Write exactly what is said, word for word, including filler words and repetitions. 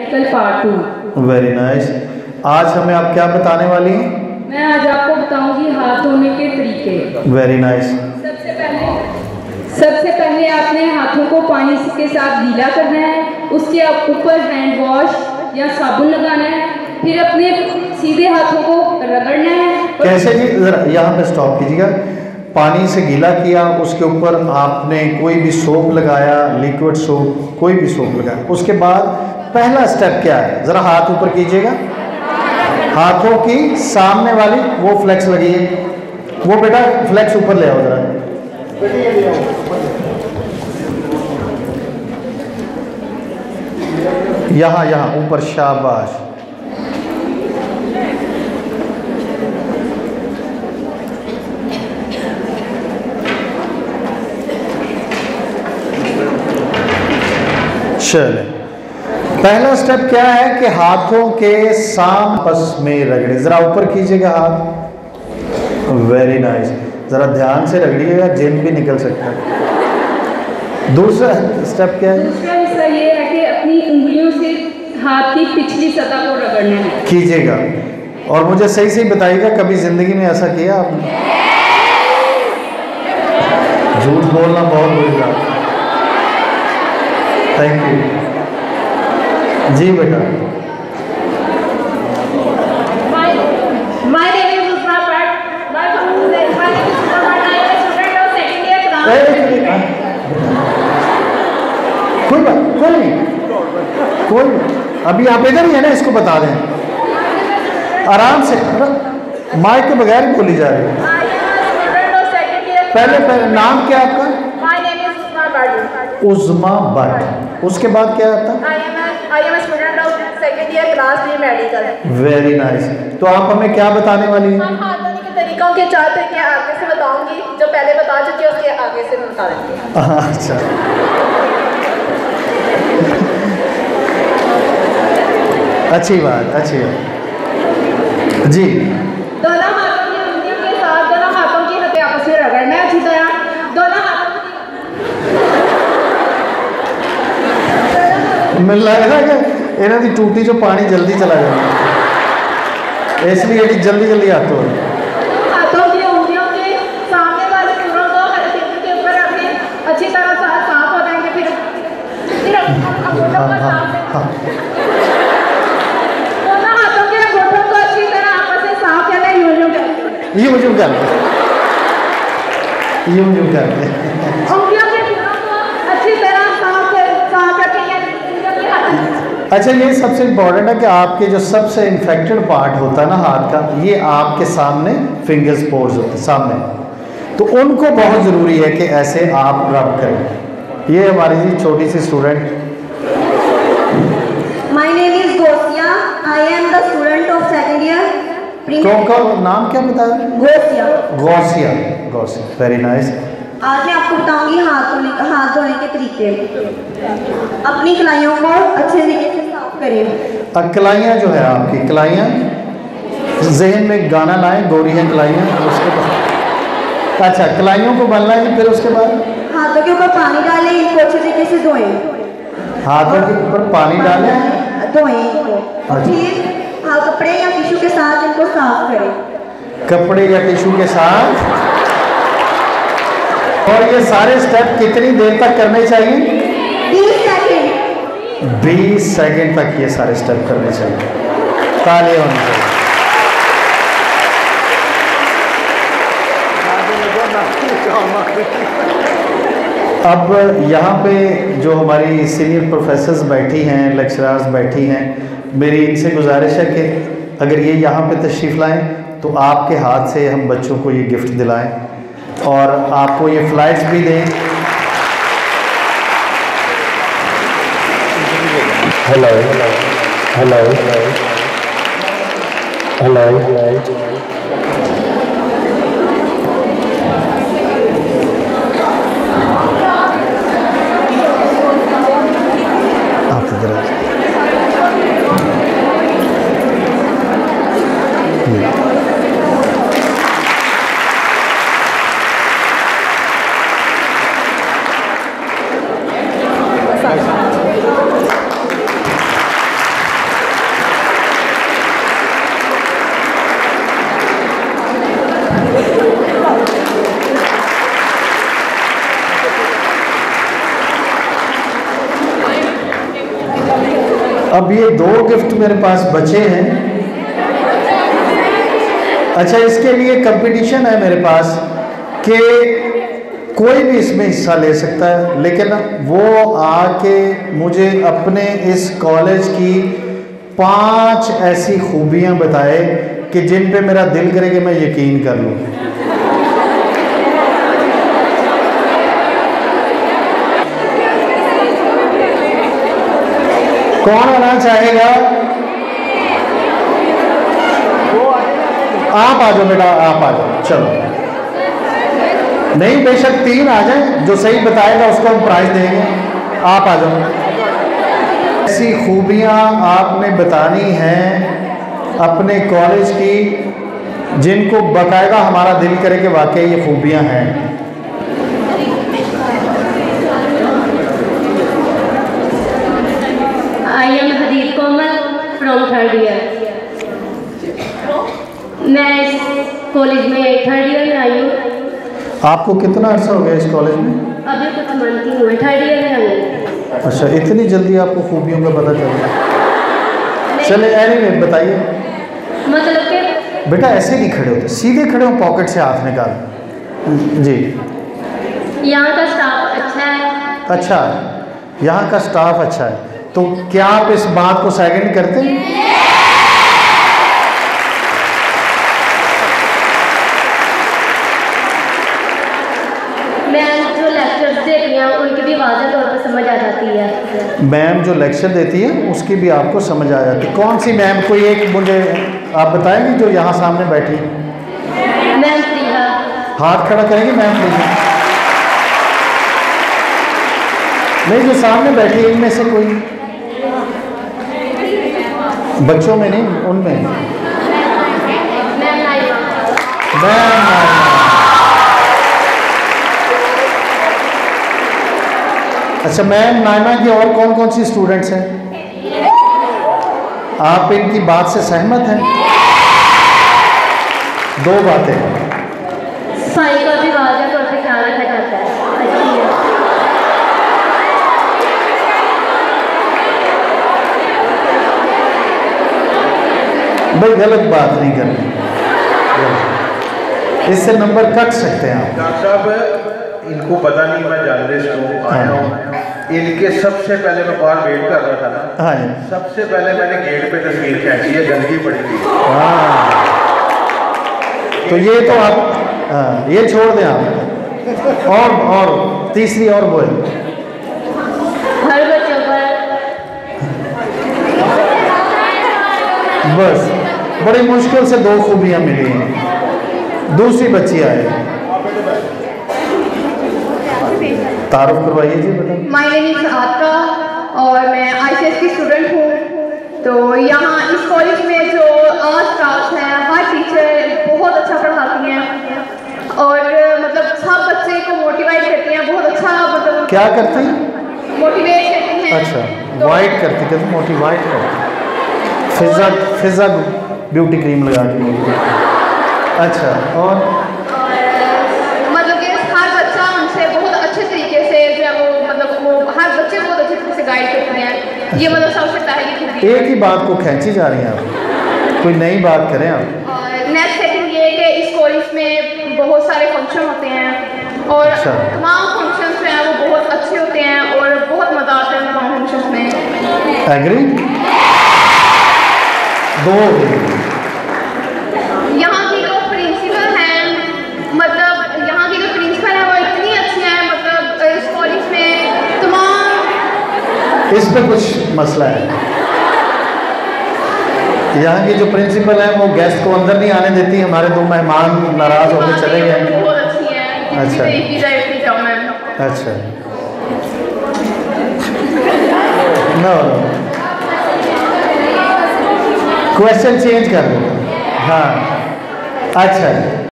Medical part two. Very nice. आज हमें आप क्या बताने वाली हैं? मैं आज आपको बताऊंगी हाथ धोने के तरीके। Very nice. सबसे पहले सबसे पहले आपने हाथों को पानी के साथ गीला करना है, उसके ऊपर हैंड वॉश या साबुन लगाना है, फिर अपने सीधे हाथों को रगड़ना है। कैसे जी? जरा यहाँ पे स्टॉप कीजिएगा। पानी से गीला किया, उसके ऊपर आपने कोई भी सोप लगाया, लिक्विड सोप, कोई भी सोप लगाया, उसके बाद पहला स्टेप क्या है? ज़रा हाथ ऊपर कीजिएगा, हाथों की सामने वाली वो फ्लेक्स लगी है, वो बेटा फ्लेक्स ऊपर ले आओ जरा। यहाँ यहाँ ऊपर, शाबाश। चले, पहला स्टेप क्या है कि हाथों के साम आपस में रगड़े। जरा ऊपर कीजिएगा हाथ। Very nice. जरा ध्यान से रगड़िएगा, जिन भी निकल सकता है। दूसरा स्टेप क्या है? दूसरा हिस्सा ये है कि अपनी उंगलियों से हाथ की पिछली सतह को रगड़ना है। कीजिएगा और मुझे सही सही बताइएगा, कभी जिंदगी में ऐसा किया आपने? झूठ बोलना बहुत बुरी बात है। थैंक यू जी बेटा। My name is Usma Bhatt. My my name is Usma Bhatt. I am a student of second year class. कोई बात कोई नहीं, कोई नहीं। अभी आप इधर ही है ना, इसको बता दें आराम से। माइक के बगैर ही बोली जा रही है। I am a student of second year class. पहले पहले नाम क्या आपका? My name is Usma Bhatt. उज़मा Bhatt. उसके बाद क्या आता? I am a I am a student of second year class three medical. Very nice. तो आप हमें क्या बताने वाली हैं? हम हाथ धोने के तरीकों के चार तरीके आगे से बताऊंगी, जो पहले बता चुकी है उसके आगे से मैं बता देती हूँ। अच्छा, अच्छी बात, अच्छी बात जी। दोनों हाथों की उंगलियों के साथ दोनों हाथों की हथेली आपस में रगड़ना है अच्छी तरह। दोनों हाथों मिल रहा है कि इन्हों की टूटी जो पानी जल्दी चला जाए, इसलिए ये जल्दी जल्दी हाथों हाथों की उंगलियों के सामने वाले पूरों को हथेली के ऊपर रखें, अच्छी तरह से साफ हो जाएंगे। फिर फिर अंगूठों हाँ को हाँ साफ हाँ दोनों हाथों के अंगूठों को अच्छी तरह आपस में साफ करना है। यूं यूं करके यूं यूं करते, यूं यूं करते। उंगलियों के पूरों को अच्छी तरह साफ कर साफ रखेंगे। उंगलियों के हाथ अच्छा, ये सबसे इम्पोर्टेंट है कि आपके जो सबसे इन्फेक्टेड पार्ट होता है ना हाथ का, ये आपके सामने फिंगर्स पोर्स होते हैं सामने, तो उनको बहुत ज़रूरी है कि ऐसे आप रब करें। ये हमारी जी छोटी सी student. My name is Gosia. I am the student of second year. कौन कौन नाम क्या बताया? गोसिया। गौसिया। Gausiya, very nice. आज मैं आपको बताऊंगी हाथ धोने हाथ धोने के तरीके। अपनी कलाइयों को अच्छे तरीके से साफ करें। अब कलाइयाँ जो है आपकी कलाइयाँ, जहन में गाना लाएं, गोरी हैं कलाइयाँ। उसके बाद अच्छा, कलाइयों को बनना है, फिर उसके बाद हाथों के ऊपर पानी डालें, इनको अच्छे तरीके से धोएं। हाथों के ऊपर पानी डालें, धोएं इनको, और फिर हाँ कपड़े या टिश्यू के साथ इनको साफ करें। कपड़े या टिश्यू के साथ। और ये सारे स्टेप कितनी देर तक करने चाहिए? बीस सेकेंड। बीस सेकंड तक ये सारे स्टेप करने चाहिए। ताली होनी चाहिए। अब यहाँ पे जो हमारी सीनियर प्रोफेसर्स बैठी हैं, लेक्चरर्स बैठी हैं, मेरी इनसे गुजारिश है कि अगर ये यहाँ पे तशरीफ़ लाएं तो आपके हाथ से हम बच्चों को ये गिफ्ट दिलाएं और आपको ये फ्लाइट्स भी दें। हेलो हेलो हेलो हेलो आप इधर आ जाइए। अब ये दो गिफ्ट मेरे पास बचे हैं। अच्छा, इसके लिए कंपटीशन है मेरे पास कि कोई भी इसमें हिस्सा ले सकता है, लेकिन वो आके मुझे अपने इस कॉलेज की पांच ऐसी खूबियां बताए कि जिन पे मेरा दिल करे कि मैं यकीन कर लूँ। कौन आना चाहेगा? आप आ जाओ बेटा, आप आ जाओ। चलो, नहीं बेशक तीन आ जाए, जो सही बताएगा उसको हम प्राइज देंगे। आप आ जाओ। ऐसी खूबियां आपने बतानी हैं अपने कॉलेज की जिनको बकायदा हमारा दिल करे कि वाकई ये खूबियां हैं। I am Hadeed Komal from third year. मैं इस कॉलेज में थर्ड ईयर में आई हूँ। आपको कितना अर्सा हो गया इस कॉलेज में? अभी कुछ मंथ ही हुए, थर्ड ईयर में आई हूँ। अच्छा, इतनी जल्दी आपको खूबियों का पता चल गया? चले एनीवे बताइए। मतलब कि बेटा ऐसे नहीं खड़े होते, सीधे खड़े हो, पॉकेट से हाथ निकाल। जी। यहाँ का स्टाफ अच्छा है। अच्छा, यहाँ का स्टाफ अच्छा है, तो क्या आप इस बात को सेकंड करते हैं? मैम जो लेक्चर्स देती हैं उनकी भी वाज़ेह तौर पर समझ आ जाती है। मैम जो लेक्चर देती है उसकी भी आपको समझ आ जाती है। कौन सी मैम? कोई एक मुझे आप बताएंगे जो यहाँ सामने बैठी? मैम प्रिया। हाथ खड़ा करेंगे मैम प्रिया? नहीं, जो सामने बैठी है इनमें से कोई? बच्चों में नहीं, उनमें। मैम नाइमा। मैम अच्छा, मैम नाइमा की और कौन कौन सी स्टूडेंट्स हैं? आप इनकी बात से सहमत हैं? दो बातें। साई का भी वाज़ेह तौर पर ख्याल रखा जाता है, अच्छी है। भाई गलत बात नहीं करनी, इससे नंबर कट सकते हैं आप। डॉक्टर साहब इनको पता नहीं मैं जर्नलिस्ट हूँ, आया हूँ। इनके सबसे पहले मैं बाहर वेट कर रहा था ना, हाँ, सबसे पहले मैंने गेट पे तस्वीर खींची है, गंदगी पड़ी थी। हाँ, तो ये तो आप हाँ, ये छोड़ दें आप। और और तीसरी और वो है हर बच्चों पर बस बड़ी मुश्किल से दो खूबियां मिली हैं। दूसरी बच्ची आए, तारुफ करवाइए जी बेटा। माय नेम इज आत्रा और मैं आईसीएस की स्टूडेंट हूँ। तो यहाँ इस कॉलेज में जो आर्ट स्टाफ है, हर टीचर बहुत अच्छा पढ़ाती हैं और मतलब सब बच्चे को मोटिवेट करती हैं, बहुत अच्छा मतलब क्या करती हैं? मोटिवेट करती हैं। अच्छा, तो वाइट करती, कहते मोटिवेट करती, फिजा फिजा ब्यूटी क्रीम लगा के। अच्छा, और मतलब कि हर बच्चा उनसे बहुत अच्छे तरीके से जो है वो मतलब वो हर बच्चे बहुत अच्छे तरीके से गाइड करते हैं। ये मतलब सबसे पहली खूबी है। एक ही बात को खींची जा रही हैं आप, कोई नई बात करें आप। और नेक्स्ट सेटिंग ये है कि इस कॉलेज में बहुत सारे फंक्शन होते हैं और अच्छा। तमाम फंक्शंस जो हैं वो बहुत अच्छे होते हैं और बहुत मज़ा आता है तमाम फंक्शंस में। एग्री? दो यहाँ की जो प्रिंसिपल हैं, मतलब यहाँ की जो प्रिंसिपल है वो इतनी अच्छी है, मतलब इस कॉलेज में तमाम इस पे कुछ मसला है। यहाँ की जो प्रिंसिपल है वो गेस्ट को अंदर नहीं आने देती। हमारे दो मेहमान नाराज होकर चले गए। बहुत अच्छी है। अच्छा। इतनी जाए इतनी कम है। अच्छा, नो क्वेश्चन चेंज कर दो। हाँ, अच्छा।